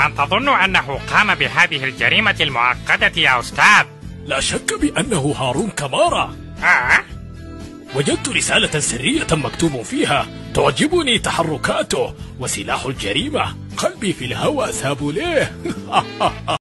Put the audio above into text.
من تظن أنه قام بهذه الجريمة المعقدة يا أستاذ؟ لا شك بأنه هارون كمارا. وجدت رسالة سرية مكتوب فيها تعجبني تحركاته وسلاح الجريمة، قلبي في الهوى سابوليه.